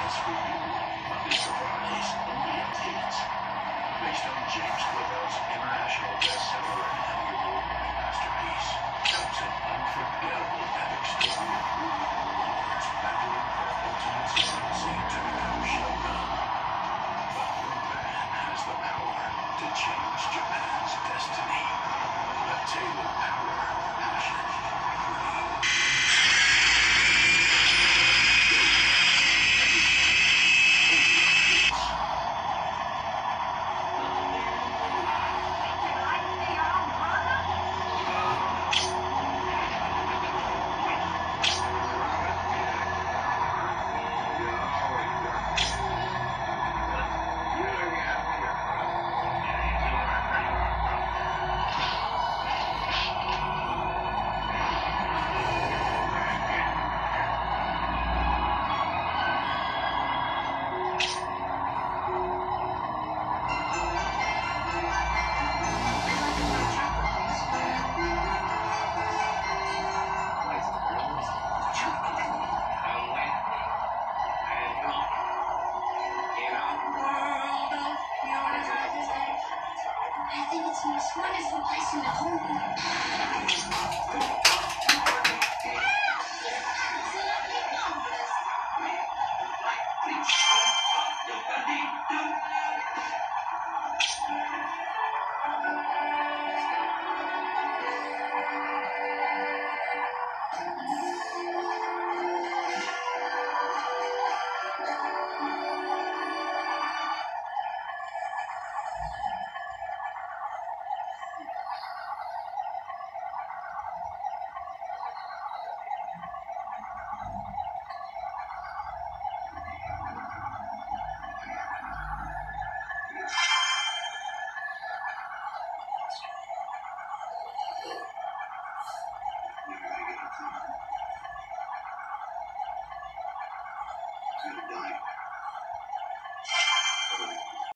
Based on James Clavell's international bestseller and Emmy Award-winning masterpiece, comes an unforgettable epic story of movie warlords battling for ultimate supremacy to become shogun. But one man has the power to change Japan's destiny. A tale of power, passion, and I think it's the most wonderful place in the whole world. Good night.